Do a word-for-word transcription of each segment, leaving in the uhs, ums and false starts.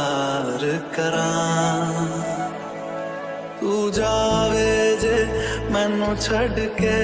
प्यार करां तू जावे जे मैनू छड़ के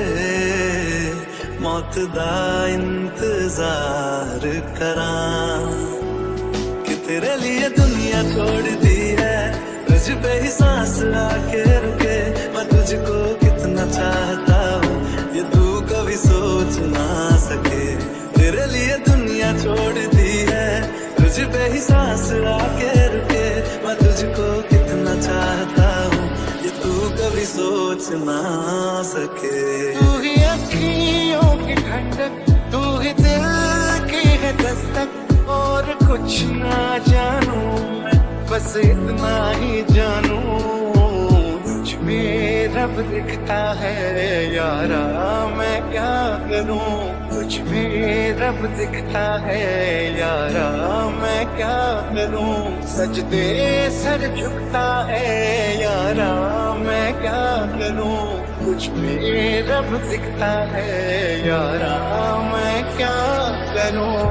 मौत दा इंतजार करां कि तेरे लिए दुनिया छोड़ दी है तुझ पे ही सांस आके रुके मैं तुझको कितना चाहता हूँ ये तू कभी सोच ना सके तेरे लिए दुनिया छोड़ दी है तुझ पे ही सांस आके रुके मैं तुझको कितना चाहता हूँ ये तू कभी सोच ना सके तू ही अखियों की ठंडक तू ही दिल की है दस्तक और कुछ ना जानू मैं बस इतना ही जानू तुझ में रब दिखता है यारा मैं क्या करूं तुझ में रब दिखता है यारा मैं क्या करूं सजदे सर झुकता है यारा मैं क्या करूं कुछ में रब दिखता है यारा मैं क्या करूं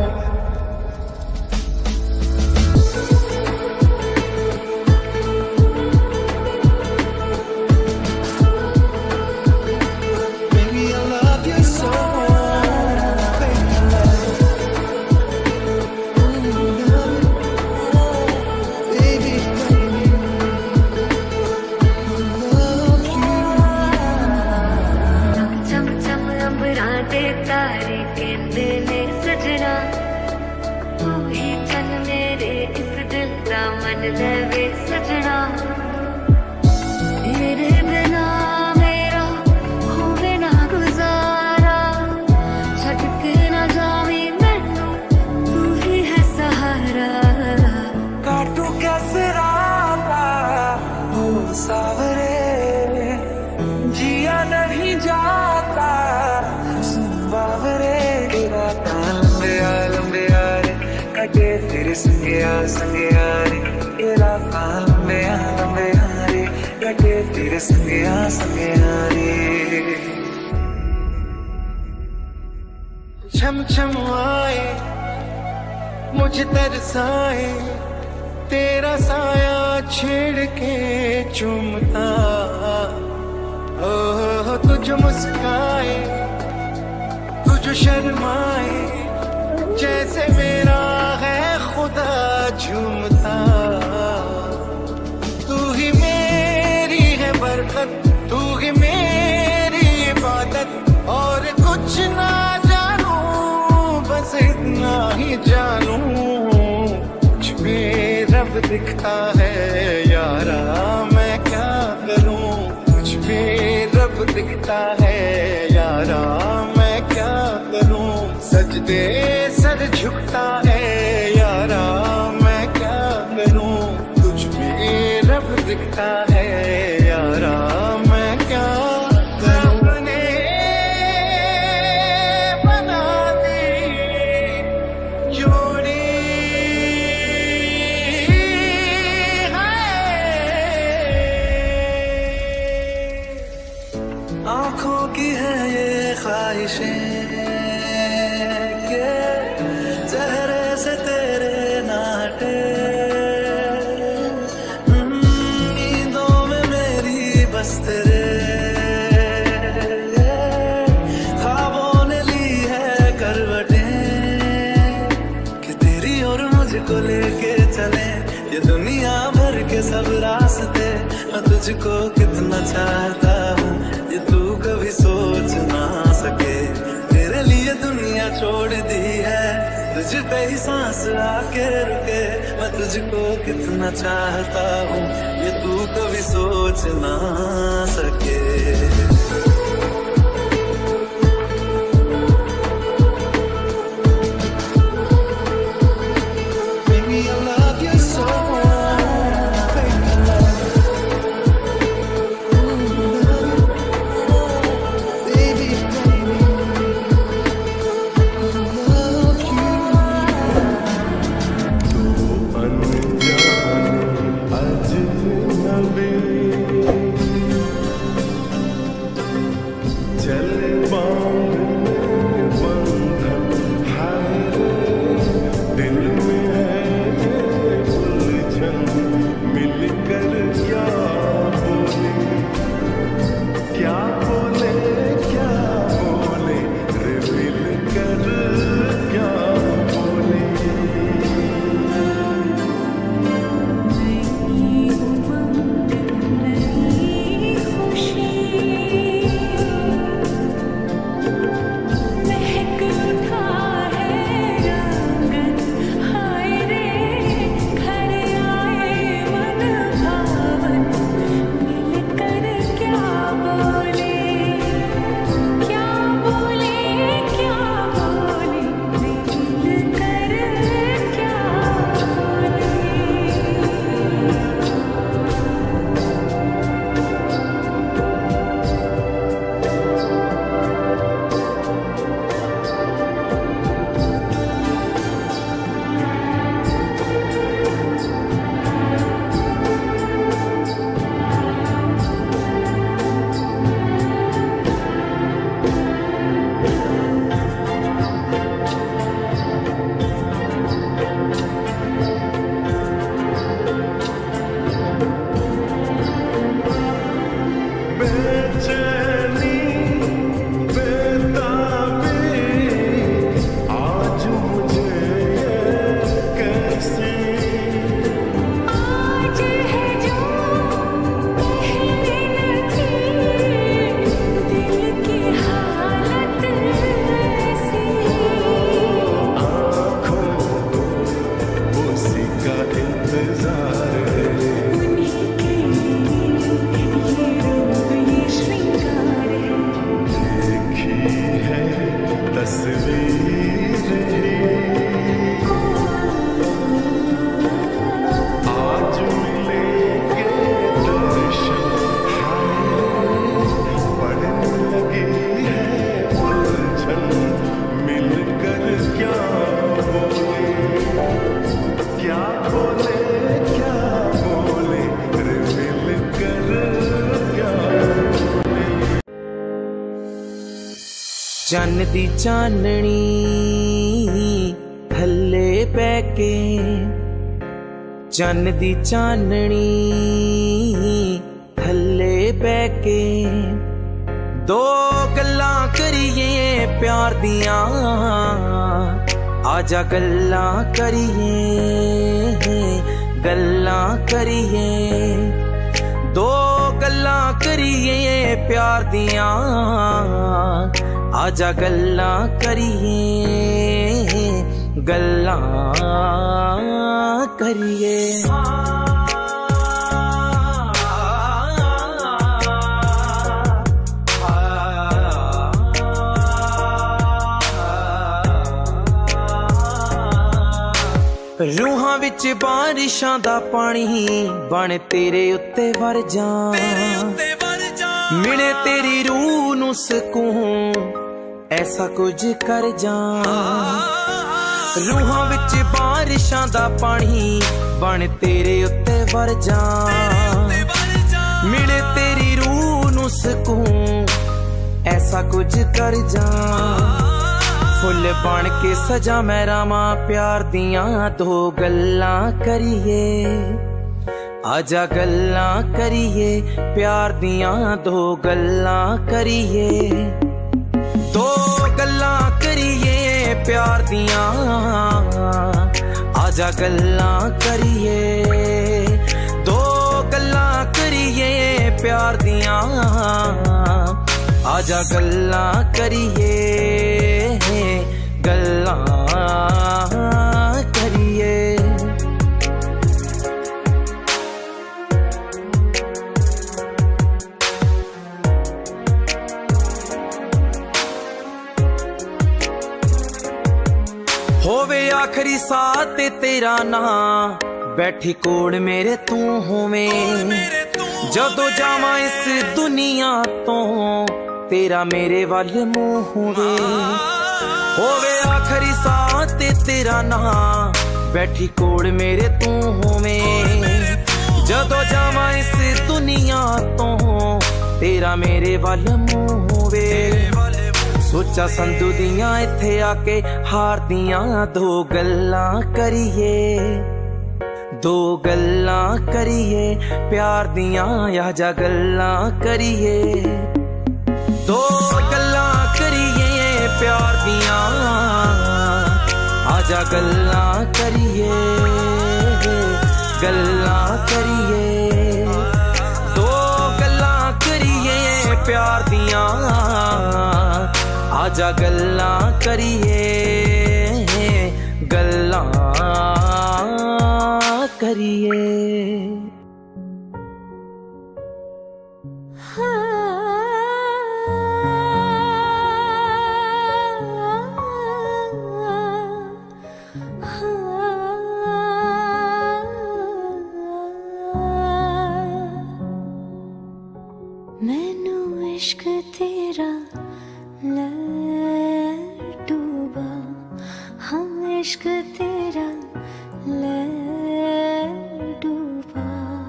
तारे कहते ने सजना तू ही चन मेरे इस दिल दा मन लवे सजना तेरे बिना मेरा होवे ना गुजारा छड़ के ना जावी मैनू तू ही है सहारा काटू कैसे राता ओ सावरे जिया नहीं जाता बावरे तेरा लंबे आ लंबे आ रे कटे तेरे संगे आ संगे आ रे तेरा लंबे आ लंबे आ रे कटे तेरे संगे आ संगे आ रे छम छम आए मुझे तरसाए तेरा साया छेड़ के चूमता ओ तुझ मुस्काए जो शर्माए जैसे मेरा है खुदा झूमता तू ही मेरी है बरकत तू ही मेरी इबादत और कुछ ना जानू बस इतना ही जानू कुछ में रब दिखता है यारा मैं क्या करूं कुछ में रब दिखता है यारा क्या करूं सजदे सर झुकता है यारा मैं क्या करूं तुझ में रब दिखता है यारा मैं क्या करूं अपने बना दे जोड़ी आंखों की है ये ख्वाहिशें के चेहरे से तेरे नाटे नींदों में मेरी बस तेरे ख्वाबों ने ली है करवटें कि तेरी और मुझको लेके चले ये दुनिया भर के सब रास्ते मैं तुझको कितना चाहता हूँ ये तू कभी सोच ना सके तेरे लिए दुनिया छोड़ दी है तुझ पे ही सांस आके रुके मैं तुझको कितना चाहता हूँ ये तू कभी सोच ना सके चन्न दी चाननी थल्ले बैके, चन्न दी चाननी थल्ले बैके, दो गल्लां करिए प्यार दियां, आजा गल्लां करिए गल्लां करिए, दो गल्लां करिए प्यार दियां, आजा गल्लां करिए गल्लां करिए। रूहां विच बारिशां दा पानी बन तेरे उत्ते वर जां, मिले तेरी रूह नू सकून ऐसा कुछ कर जां। रूहां विच बारिशां दा पानी बन तेरे उत्ते वर जां, मिले तेरी रूह नू सकून ऐसा कुछ कर जां। फुल बन के सजा मैं रामा प्यार दियां, दो गल्लां करिए आजा गल्लां करिए प्यार दियां, दो गल्लां करिए, दो गल्लां करिए प्यार दियां, आजा गल्लां करिए, दो गल्लां करिए प्यार दियां, आजा गल्लां करिए गल्लां करिए। होवे आखरी साथ तेरा ना, बैठी कोल मेरे तू होवें, जदों जावां इस दुनिया तो तेरा मेरे वल मुंह होवे। होवे आखरी साथ तेरा ना, बैठी कोल मेरे तू होवें, जदों जावां इस दुनिया तो तेरा मेरे वल मुंह होवे। सोचा संधू दियां इत्थे आके हार दियां, दो गल्लां करिए दो गल्लां करिए प्यार दियां, आजा गल्लां करिए, दो गल्लां करिए प्यार दियां, आजा गल्लां करिए गल्लां करिए, दो गल्लां करिए प्यार दियां, आजा गल्लां करिए गल्लां करिए। मैनू इश्क तेरा ले डूबा, हम इश्क तेरा ले डूबा,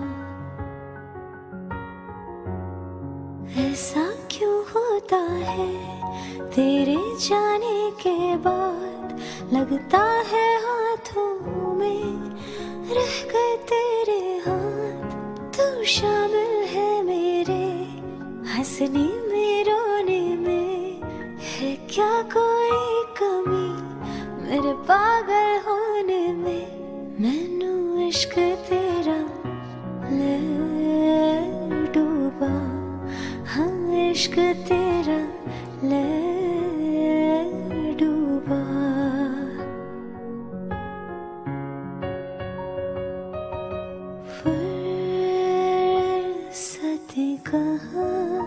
ऐसा क्यों होता है तेरे जाने के बाद, लगता है हाथों में रह गए तेरे हाथ, तू शामिल है मेरे हंसने में रोने में, है क्या कोई कमी मेरे पागल होने में। मैनू इश्क तेरा ले डूबा, हाँ इश्क तेरा ले डूबा। फुर्सत कहाँ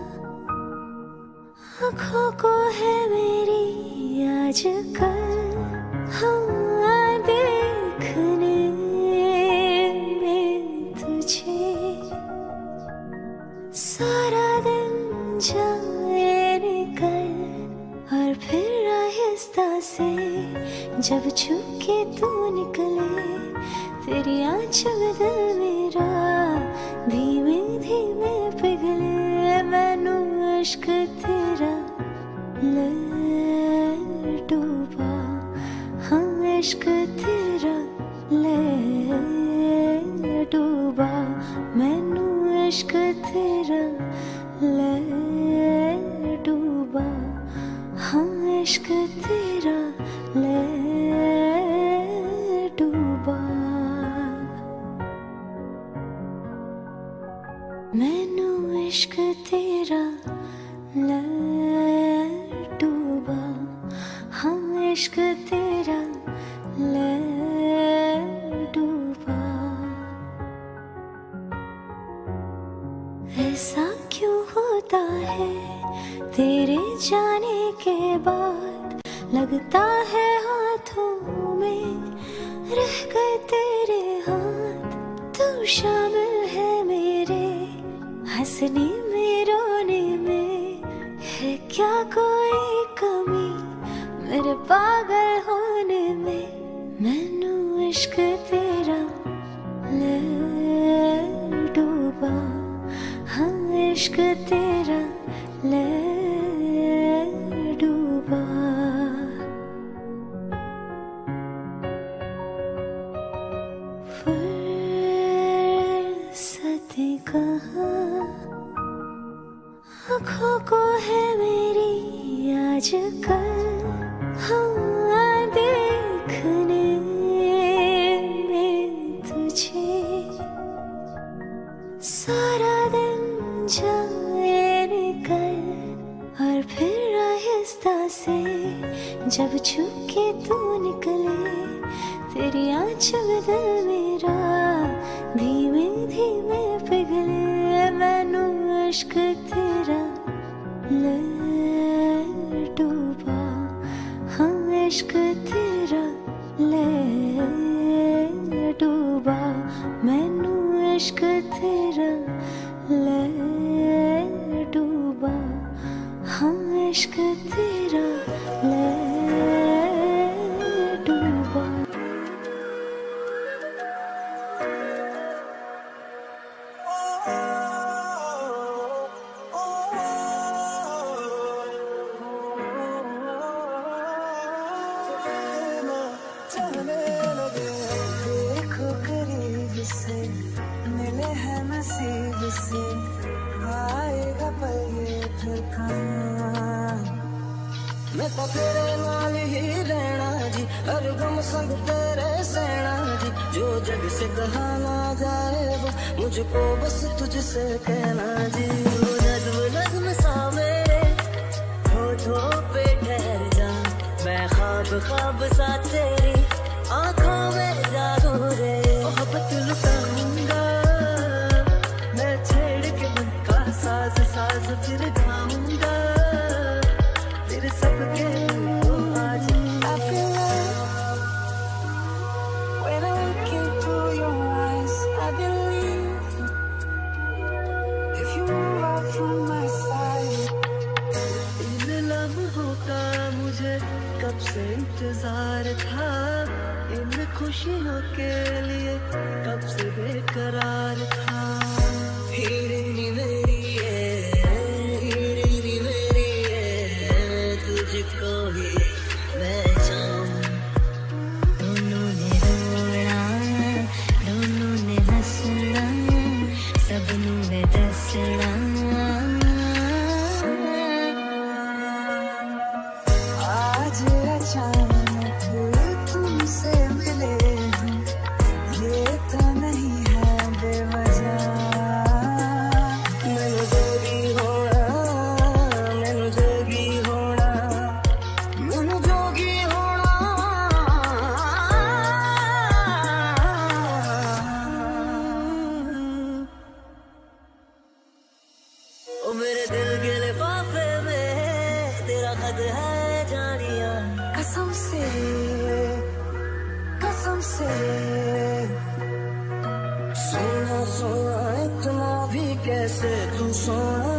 आँखों को है मेरी आजकल, हाँ देखने में तुझे सारा दिन जाए निकल, और फिर आहिस्ता से जब छुपके तू निकले, तेरी आँचल में दिल मेरा धीमे धीमे पिघले। मैनू इश्क तेरा ले इश्क तेरा ले डूबा, मैनू इश्क तेरा ले डूबा, हाँ इश्क तेरा ले डूबा, मैनू इश्क तेरा ले डूबा, हाँ इश्क तेरा ले डूबा। ऐसा क्यों होता है तेरे जाने के बाद, लगता है हाथों में रह गए तेरे हाथ, तू शामिल है मेरे हंसने में रोने में, है क्या कोई कमी मेरे पागल होने में, मैनू इश्क तेरा ले डूबा, हाँ इश्क तेरा ले डूबा। फुर्सतें कहाँ आँखों को है मेरी आजकल, हाँ देखने में तुझे सारा दिन जाए निकल, और फिर आहिस्ता से जब छुके तू निकले, तेरी आँचल में दिल मेरा धीमे धीमे पिघले, मैनू इश्क तेरा ले डूबा, हाँ इश्क तेरा ले डूबा, मैनू इश्क तेरा ले डूबा, हाँ इश्क तेरा ले डूबा। देखो करीब से मिले हैं नसीब से, आएगा पल ये फिर कहाँ, मैं तो तेरे नाल ही रहना जी, हर गम संग तेरे सहना जी, जो जग से कहा ना जाए वो मुझको बस तुझसे कहना जी। वो नज़्म नज़्म सा मेरे होठों पे ठहर जा, मैं ख्वाब ख्वाब सा तेरी आँखों में जागो रे, मोहब्बत लुटाऊंगा मैं छेड़ के मन का साज साज, फिर गाऊंगा फिर सबके तो आज। I feel love when I look into your eyes, I believe if you move out from my side। इन लम्हों का मुझे कब से इंतजार था, इन खुशियों के लिए कब से बेकरार था। हीरे मेरी है, हीरे मेरी है, तुझको ही मैं चाहूं। दोनों ने रोना, दोनों ने हंसना, सबनों ने दसना, आज अचानक तुमसे मिले हम, ये तो नहीं है बेवजह। मैनू जोगी होना, मैनू जोगी होना, मैनू जोगी होना। ओ मेरे दिल के लिफाफे में तेरा खत है जानिया, कसम से कसम से। सोना सोना इतना भी कैसे तू सोना,